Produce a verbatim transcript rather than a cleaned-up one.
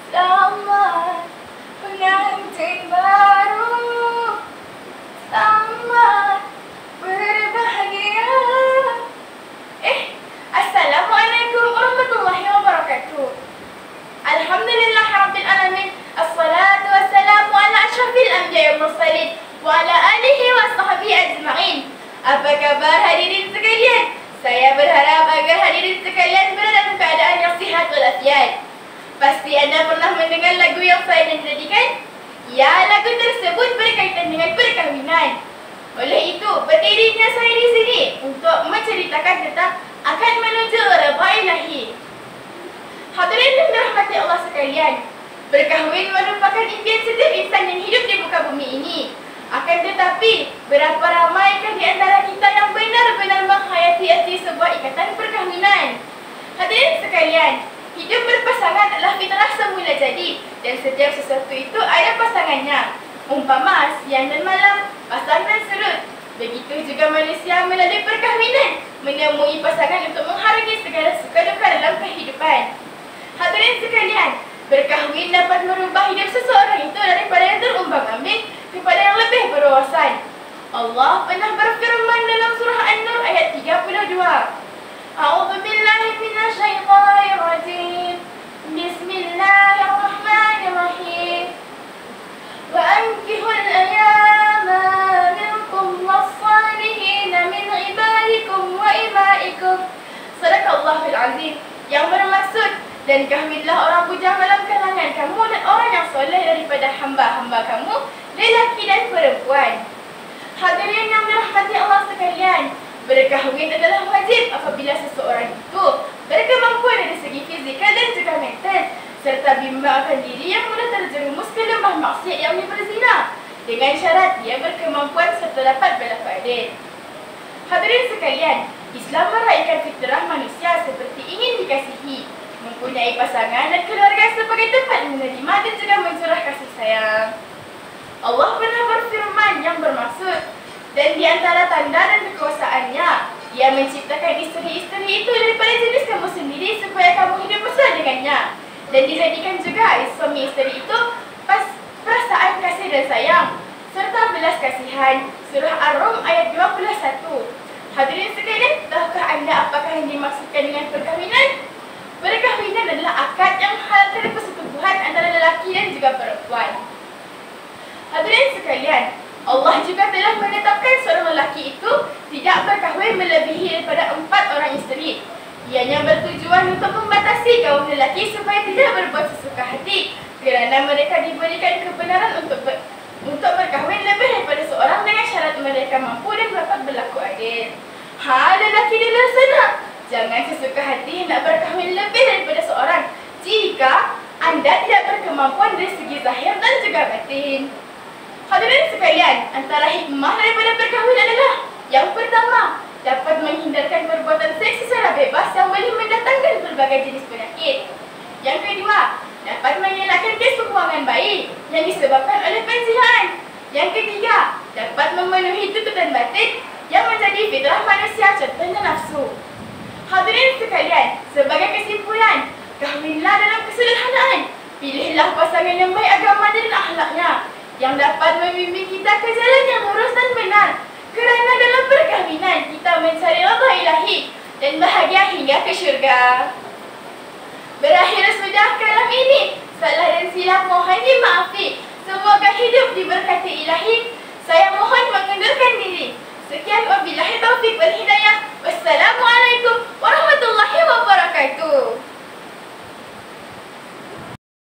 Selamat pengantin baru, selamat berbahagia. Eh, Assalamualaikum warahmatullahi wabarakatuh. Alhamdulillah Rabbil Alamin. Assalatu wassalamu ala ashrafil anbiya wal mursalin wa ala alihi wa sahbihi ajma'in. Apa kabar hadirin sekalian? Saya berharap agar hadirin sekalian berada dalam keadaan yang sihat walafiat. Pasti anda pernah mendengar lagu yang saya nyanyikan? Ya, lagu tersebut berkaitan dengan perkahwinan. Oleh itu, berdirinya saya di sini untuk menceritakan tentang akad menuju redha ilahi. Hadirin yang dirahmati Allah sekalian, berkahwin merupakan impian setiap insan yang hidup di muka bumi ini. Akan tetapi, berapa ramaikah di antara kita yang benar-benar menghayati arti sebuah ikatan perkahwinan? Hadirin sekalian, hidup berpasangan adalah fitrah semula jadi, dan setiap sesuatu itu ada pasangannya. Umpama siang dan malam, pasang dan surut. Begitu juga manusia melalui perkahwinan menemui pasangan untuk menghargai segala suka duka dalam kehidupan. Hadirin sekalian, berkahwin dapat merubah hidup seseorang itu daripada yang terumbang-ambing kepada yang lebih berwawasan. Allah pernah berfirman dalam surah An-Nur ayat tiga puluh dua. A'udzu billahi minasyaitonir rajim. Bismillahirrahmanirrahim. Wa ankihul ayama minkum was-salihin min ibadikum wa imaikum. Sadaqallahul azim. Yang bermaksud, dan kahwinlah orang bujang dalam kalangan kamu dan orang yang soleh daripada hamba-hamba kamu, lelaki dan perempuan. Hadirin yang dirahmati Allah sekalian, berkahwin adalah wajib apabila seseorang itu berkemampuan dari segi fizikal dan juga mental, serta bimbang akan diri yang mudah terjerumus ke lembah maksiat yang berzina, dengan syarat dia berkemampuan serta dapat berlaku adil. Hadirin sekalian, Islam meraihkan fitrah manusia seperti ingin dikasihi, mempunyai pasangan dan keluarga sebagai tempat menerima dan juga mencurah kasih sayang. Allah pernah berfirman yang bermaksud, dan di antara tanda dan kekuasaannya, Dia menciptakan isteri-isteri itu daripada jenis kamu sendiri supaya kamu hidup bersama dengannya, dan dijadikan juga suami isteri itu pas perasaan kasih dan sayang serta belas kasihan. Surah Ar-Rum ayat dua puluh satu. Hadirin sekalian, tahukah anda apakah yang dimaksudkan dengan perkahwinan? Perkahwinan adalah akad yang halal persetubuhan antara lelaki dan juga perempuan. Hadirin sekalian, Allah juga telah menetapkan seorang lelaki itu tidak berkahwin melebihi daripada empat orang isteri. Ianya bertujuan untuk membatasi kaum lelaki supaya tidak berbuat sesuka hati, kerana mereka diberikan kebenaran untuk ber, untuk berkahwin lebih daripada seorang dengan syarat mereka mampu dan dapat berlaku adil. Ha, lelaki di luar sana, jangan sesuka hati hendak berkahwin lebih daripada seorang jika anda tidak berkemampuan dari segi zahir dan juga batin. Hadirin sekalian, antara hikmah daripada perkahwinan adalah yang pertama, dapat menghindarkan perbuatan seks secara bebas yang boleh mendatangkan berbagai jenis penyakit. Yang kedua, dapat mengelakkan kes pembuangan bayi yang disebabkan oleh perzinahan. Yang ketiga, dapat memenuhi tuntutan batin yang menjadi fitrah manusia, contohnya nafsu. Hadirin sekalian, sebagai kesimpulan, kahwinlah dalam kesederhanaan. Pilihlah pasangan yang baik agama dan akhlaknya, yang dapat membimbing kita ke jalan yang lurus dan benar. Kerana dalam perkahwinan kita mencari redha ilahi dan bahagia hingga ke syurga. Berakhir sudah kalam ini. Salah dan silap mohon dimaafi. Semoga hidup diberkati ilahi. Saya mohon mengundurkan diri. Sekian wabillahi taufiq wal hidayah.